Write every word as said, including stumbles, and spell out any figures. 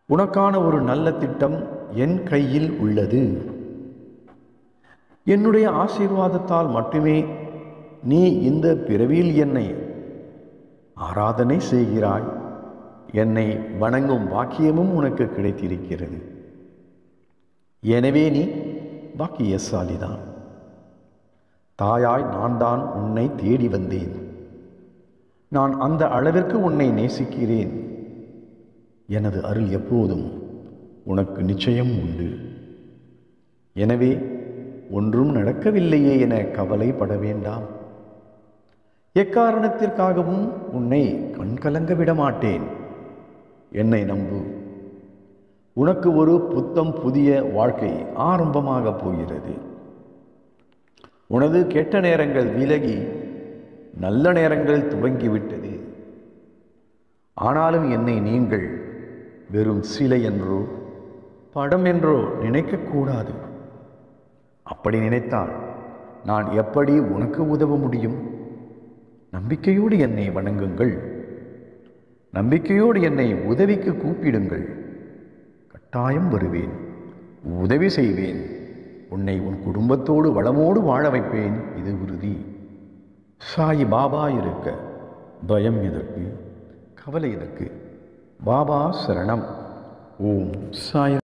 உனக்கான ஒரு நல்ல திட்டம் என் கையில் உள்ளது. என்னுடைய ஆசீர்வாதத்தால் மட்டுமே நீ இந்த பிறவியில் என்னை ஆராதனை செய்கிறாய். என்னை வணங்கும் பாக்கியமும் உனக்கு கிடைத்திருக்கிறது. எனவே நீ பாக்கியசாலிதான். தாயாய் நான் தான் உன்னை தேடி வந்தேன். நான் அந்த அளவிற்கு உன்னை நேசிக்கிறேன். எனது அருள் எப்போதும் உனக்கு நிச்சயம் உண்டு. எனவே ஒன்றும் நடக்கவில்லையே என கவலைப்பட வேண்டாம். எக்காரணத்திற்காகவும் உன்னை கண்கலங்க விட மாட்டேன். என்னை நம்பு. உனக்கு ஒரு புத்தம் புதிய வாழ்க்கை ஆரம்பமாக போகிறது. உனது கெட்ட நேரங்கள் விலகி நல்ல நேரங்கள் துவங்கிவிட்டது. ஆனாலும் என்னை நீங்கள் வெறும் சிலை என்றோ படம் என்றோ நினைக்கக்கூடாது. அப்படி நினைத்தால் நான் எப்படி உனக்கு உதவ முடியும்? நம்பிக்கையோடு என்னை வணங்குங்கள். நம்பிக்கையோடு என்னை உதவிக்கு கூப்பிடுங்கள். கட்டாயம் வருவேன், உதவி செய்வேன். உன்னை உன் குடும்பத்தோடு வளமோடு வாழ வைப்பேன், இது உறுதி. சாய் பாபா இருக்க பயம் எதற்கு, கவலை எதற்கு? பாபா சரணம். ஓம் சாய்.